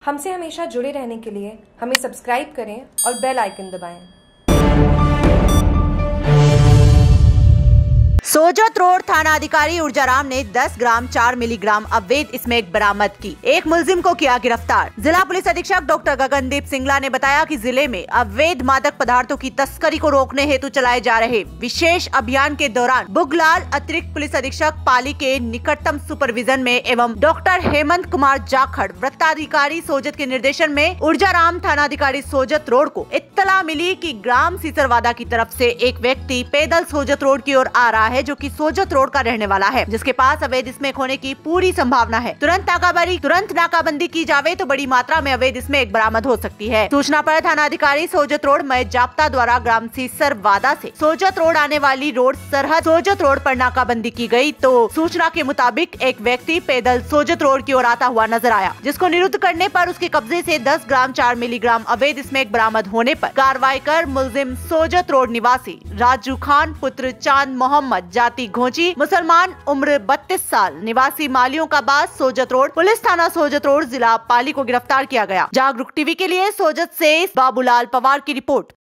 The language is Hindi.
हमसे हमेशा जुड़े रहने के लिए हमें सब्सक्राइब करें और बेल आइकन दबाएं। सोजत रोड थाना अधिकारी ऊर्जाराम ने 10 ग्राम 4 मिलीग्राम अवैध स्मैक बरामद की। एक मुलजिम को किया गिरफ्तार। जिला पुलिस अधीक्षक डॉक्टर गगनदीप सिंगला ने बताया कि जिले में अवैध मादक पदार्थों की तस्करी को रोकने हेतु चलाए जा रहे विशेष अभियान के दौरान बुगलाल अतिरिक्त पुलिस अधीक्षक पाली के निकटतम सुपरविजन में एवं डॉक्टर हेमंत कुमार जाखड़ वृत्ताधिकारी सोजत के निर्देशन में ऊर्जाराम थाना अधिकारी सोजत रोड को इत्तला मिली कि ग्राम सीसरवादा की तरफ से एक व्यक्ति पैदल सोजत रोड की ओर आ रहा है, जो कि सोजत रोड का रहने वाला है, जिसके पास अवैध स्मैक होने की पूरी संभावना है। तुरंत नाकाबंदी की जावे तो बड़ी मात्रा में अवैध स्मैक बरामद हो सकती है। सूचना पर थाना अधिकारी सोजत रोड महेश जाप्ता द्वारा ग्राम सीसरवादा से सोजत रोड आने वाली रोड सरहद सोजत रोड पर नाकाबंदी की गई तो सूचना के मुताबिक एक व्यक्ति पैदल सोजत रोड की ओर आता हुआ नजर आया, जिसको निरुद्ध करने पर उसके कब्जे से 10 ग्राम 4 मिलीग्राम अवैध स्मैक बरामद होने पर कार्रवाई कर मुलजिम सोजत रोड निवासी राजू खान पुत्र चांद मोहम्मद जाति घोंची मुसलमान उम्र 32 साल निवासी मालियों का बास सोजत रोड पुलिस थाना सोजत रोड जिला पाली को गिरफ्तार किया गया। जागरूक टीवी के लिए सोजत से बाबूलाल पवार की रिपोर्ट।